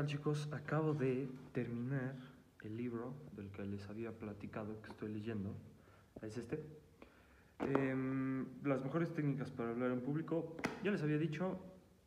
chicos? Acabo de terminar el libro del que les había platicado que estoy leyendo. Es este. Las mejores técnicas para hablar en público. Ya les había dicho.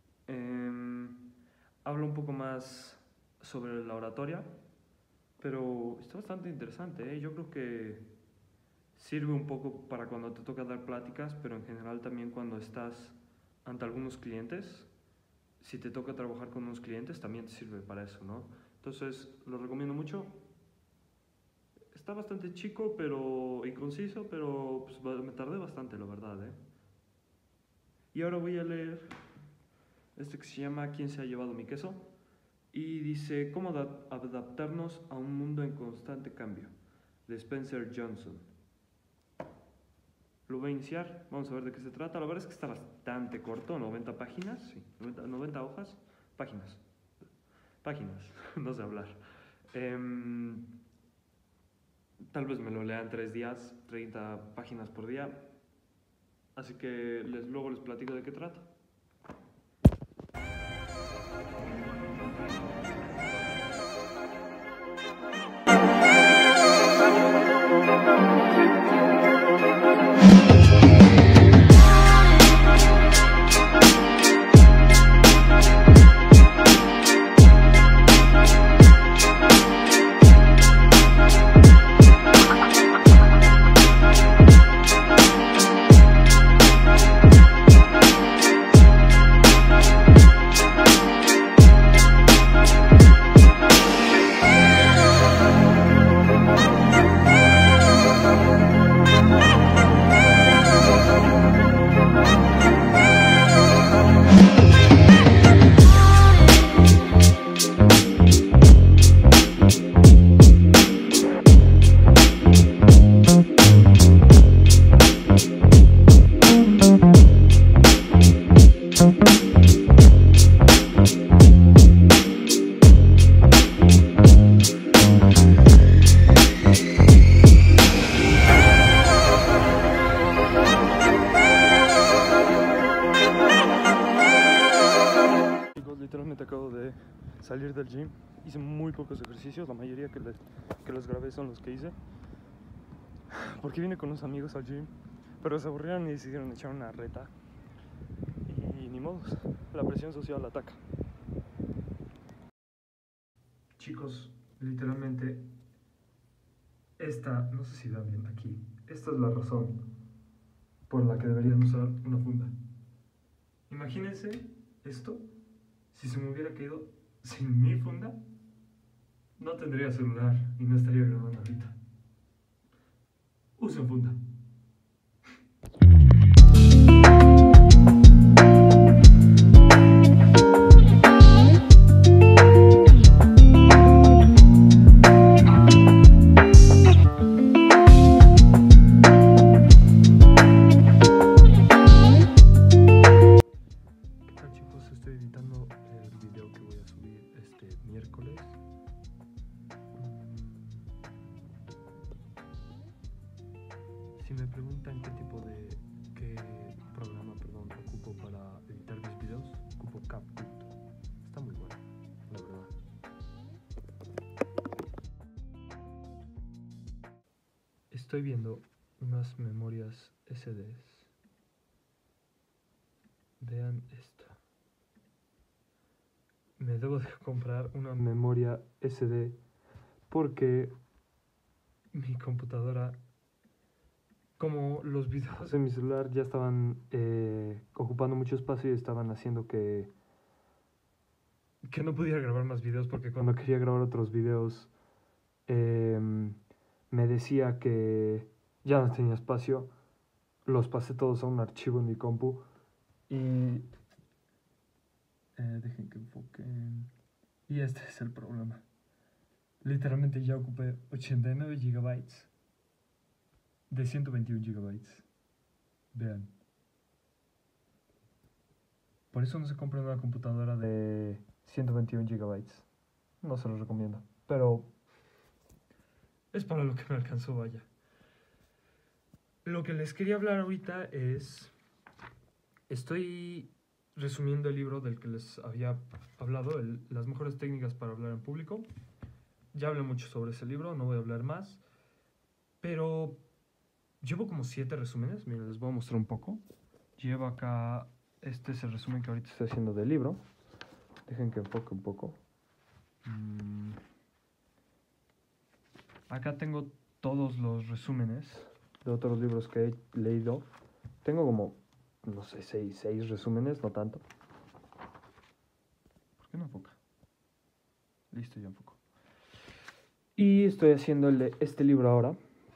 Hablo un poco más sobre la oratoria, pero está bastante interesante, ¿eh? Yo creo que sirve un poco para cuando te toca dar pláticas, pero en general también cuando estás ante algunos clientes. Si te toca trabajar con unos clientes, también te sirve para eso, ¿no? Entonces, lo recomiendo mucho. Está bastante chico y conciso, pero pues, me tardé bastante, la verdad, ¿eh? Y ahora voy a leer este que se llama ¿Quién se ha llevado mi queso? Y dice, ¿cómo adaptarnos a un mundo en constante cambio? De Spencer Johnson. Lo voy a iniciar, vamos a ver de qué se trata. La verdad es que está bastante corto, 90 páginas, sí, 90 hojas, páginas, no sé hablar. Tal vez me lo lea en 3 días, 30 páginas por día, así que luego les platico de qué trata. Literalmente acabo de salir del gym. Hice muy pocos ejercicios, la mayoría que los grabé son los que hice, porque vine con unos amigos al gym, pero se aburrieron y decidieron echar una reta. Y ni modos, la presión social ataca. Chicos, literalmente no sé si vean bien aquí, esta es la razón por la que deberían usar una funda. Imagínense esto. Si se me hubiera caído sin mi funda, no tendría celular y no estaría grabando ahorita. Usen funda. Estoy editando el video que voy a subir este miércoles. Si me preguntan qué programa ocupo para editar mis videos, ocupo CapCut. Está muy bueno, la verdad. Estoy viendo unas memorias SDs. Vean esta. Me debo de comprar una memoria SD porque mi computadora, como los videos en mi celular ya estaban ocupando mucho espacio y estaban haciendo que no pudiera grabar más videos, porque cuando quería grabar otros videos me decía que ya no tenía espacio. Los pasé todos a un archivo en mi compu y dejen que enfoquen. Y este es el problema. Literalmente ya ocupé 89 GB de 121 GB. Vean. Por eso no se compra una computadora de 121 GB. No se lo recomiendo. Pero es para lo que me alcanzó, vaya. Lo que les quería hablar ahorita es... Estoy resumiendo el libro del que les había hablado, Las mejores técnicas para hablar en público. Ya hablé mucho sobre ese libro, no voy a hablar más, pero llevo como 7 resúmenes. Miren, les voy a mostrar un poco. Llevo acá, este es el resumen que ahorita estoy haciendo del libro. Dejen que enfoque un poco. Acá tengo todos los resúmenes de otros libros que he leído. Tengo como, no sé, 6 resúmenes, no tanto. ¿Por qué no enfoca? Listo, ya enfocó. Y estoy haciendo el de este libro ahora.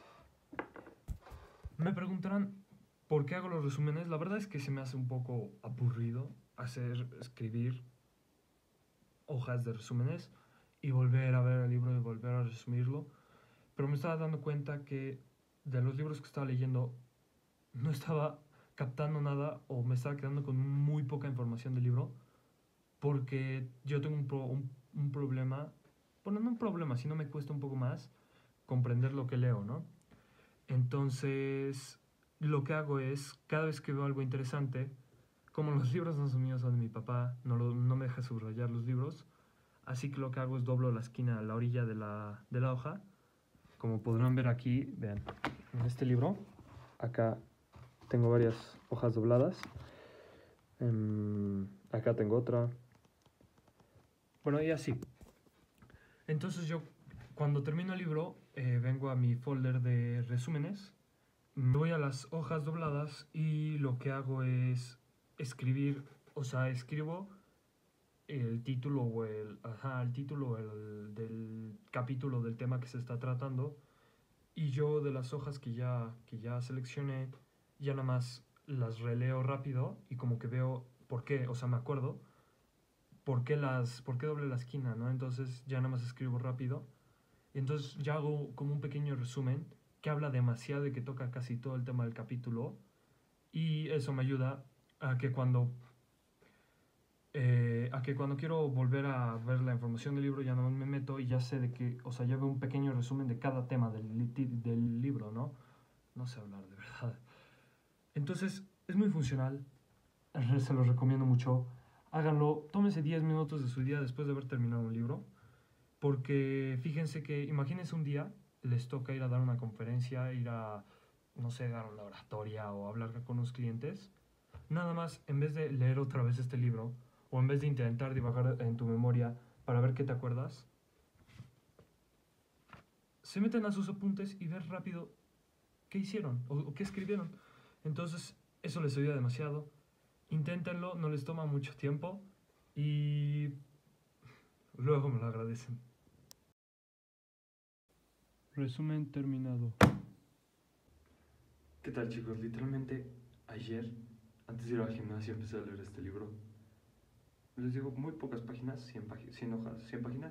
Me preguntarán por qué hago los resúmenes. La verdad es que se me hace un poco aburrido escribir hojas de resúmenes y volver a ver el libro y volver a resumirlo. Pero me estaba dando cuenta que de los libros que estaba leyendo no estaba captando nada o me estaba quedando con muy poca información del libro porque yo tengo un problema, bueno, no un problema, sino me cuesta un poco más comprender lo que leo, ¿no? Entonces, lo que hago es, cada vez que veo algo interesante, como los libros no son míos, son de mi papá, no me deja subrayar los libros, así que lo que hago es doblo la esquina a la orilla de la hoja. Como podrán ver aquí, vean, en este libro, acá tengo varias hojas dobladas. Acá tengo otra. Bueno, y así. Entonces yo, cuando termino el libro, vengo a mi folder de resúmenes, me voy a las hojas dobladas y lo que hago es escribir, o sea, escribo el título el título del capítulo del tema que se está tratando y yo de las hojas que ya seleccioné, ya nada más las releo rápido y como que veo por qué, o sea, me acuerdo por qué doble la esquina, ¿no? Entonces ya nada más escribo rápido y entonces ya hago como un pequeño resumen que habla demasiado y que toca casi todo el tema del capítulo y eso me ayuda a que cuando quiero volver a ver la información del libro ya no me meto y ya sé de que, o sea, ya veo un pequeño resumen de cada tema del libro, ¿no? No sé hablar de verdad. Entonces, es muy funcional, se los recomiendo mucho. Háganlo, tómense 10 minutos de su día después de haber terminado un libro, porque fíjense que, imagínense un día, les toca ir a dar una conferencia, ir a, no sé, dar una oratoria o hablar con unos clientes. Nada más, en vez de leer otra vez este libro, o en vez de intentar divagar en tu memoria para ver qué te acuerdas, se meten a sus apuntes y ver rápido qué hicieron o qué escribieron. Entonces, eso les ayuda demasiado. Inténtenlo, no les toma mucho tiempo y luego me lo agradecen. Resumen terminado. ¿Qué tal, chicos? Literalmente ayer, antes de ir al gimnasio, empecé a leer este libro. Les digo, muy pocas páginas, 100 hojas, 100 páginas.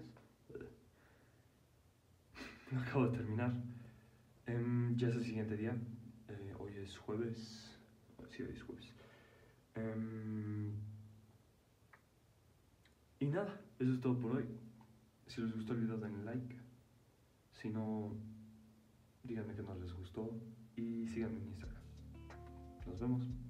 Lo acabo de terminar. Ya es el siguiente día. Hoy es jueves. Sí, hoy es jueves. Y nada, eso es todo por hoy. Si les gustó el video, denle like. Si no, díganme que no les gustó. Y síganme en Instagram. Nos vemos.